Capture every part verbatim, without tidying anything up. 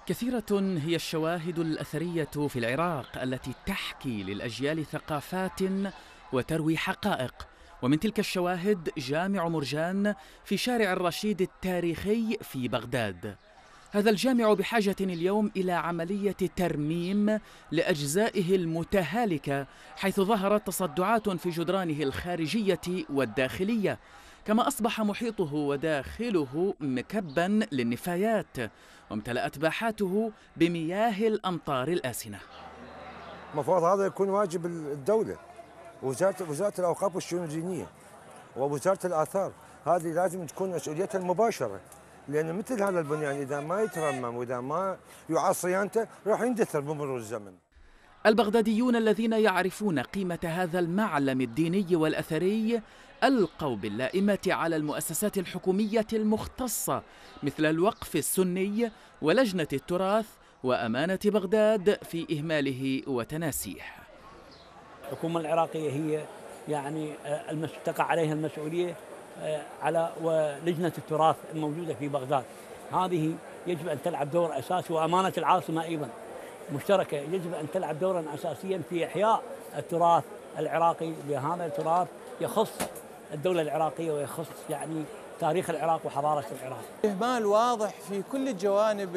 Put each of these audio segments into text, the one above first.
كثيرة هي الشواهد الأثرية في العراق التي تحكي للأجيال ثقافات وتروي حقائق، ومن تلك الشواهد جامع مرجان في شارع الرشيد التاريخي في بغداد. هذا الجامع بحاجة اليوم إلى عملية ترميم لأجزائه المتهالكة، حيث ظهرت تصدعات في جدرانه الخارجية والداخلية، كما أصبح محيطه وداخله مكبا للنفايات، وامتلأت باحاته بمياه الأمطار الآسنة. المفروض هذا يكون واجب الدولة، وزارة وزارة الأوقاف والشؤون الدينية ووزارة الآثار، هذه لازم تكون مسؤوليتها المباشرة، لأن مثل هذا البنيان إذا ما يترمم وإذا ما يعاد صيانته راح يندثر بمرور الزمن. البغداديون الذين يعرفون قيمة هذا المعلم الديني والأثري ألقوا باللائمة على المؤسسات الحكومية المختصة مثل الوقف السني ولجنة التراث وأمانة بغداد في إهماله وتناسيه. الحكومة العراقية هي يعني تقع عليها المسؤولية على ولجنة التراث الموجودة في بغداد، هذه يجب أن تلعب دور أساسي، وأمانة العاصمة أيضا مشتركة يجب أن تلعب دورا أساسيا في إحياء التراث العراقي، لهذا التراث يخص الدولة العراقية ويخص يعني تاريخ العراق وحضارة العراق. إهمال واضح في كل الجوانب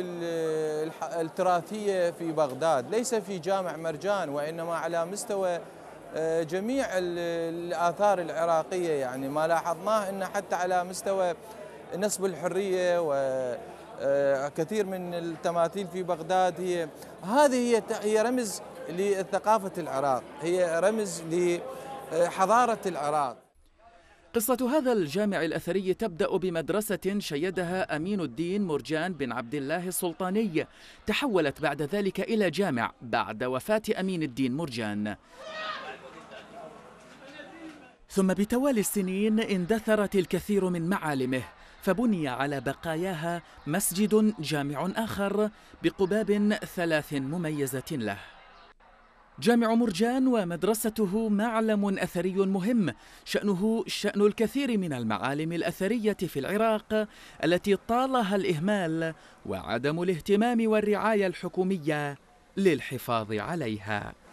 التراثية في بغداد، ليس في جامع مرجان وإنما على مستوى جميع الآثار العراقية. يعني ما لاحظناه أن حتى على مستوى نصب الحرية وكثير من التماثيل في بغداد، هي هذه هي هي رمز لثقافة العراق، هي رمز لحضارة العراق. قصة هذا الجامع الأثري تبدأ بمدرسة شيدها أمين الدين مرجان بن عبد الله السلطاني، تحولت بعد ذلك إلى جامع بعد وفاة أمين الدين مرجان. ثم بتوالي السنين اندثرت الكثير من معالمه، فبني على بقاياها مسجد جامع آخر بقباب ثلاث مميزة له. جامع مرجان ومدرسته معلم أثري مهم، شأنه شأن الكثير من المعالم الأثرية في العراق التي طالها الإهمال وعدم الاهتمام والرعاية الحكومية للحفاظ عليها.